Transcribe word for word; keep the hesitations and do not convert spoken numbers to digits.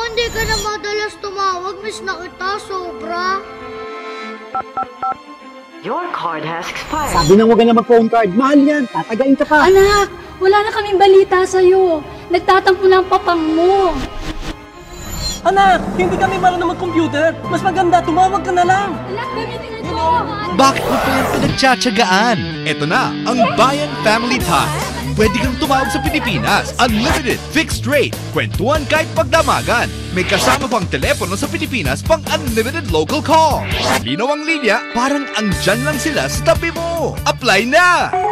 hindi ka na madalas tumawag, miss na kita, sobra. Your card has expired. Sabi nang huwag ka na mag-phone card. Mahal yan. Tatagain ka pa. Anak, wala na kaming balita sa'yo. Nagtatampo na ang papang mo. Anak, hindi kami marunong mag-computer. Mas maganda, tumawag ka na lang. Anak, gamitin na ito. Bakit mo pa yan pinagtsatsagaan? Ito na, ang Bayan FamilyTies. Pwede kang tumawag sa Pilipinas. Unlimited, fixed rate, kwentuhan kahit pagdamagan. May kasama pang telepono sa Pilipinas pang unlimited local call. Linaw ang linya, parang andyan lang sila sa tabi mo. Apply na!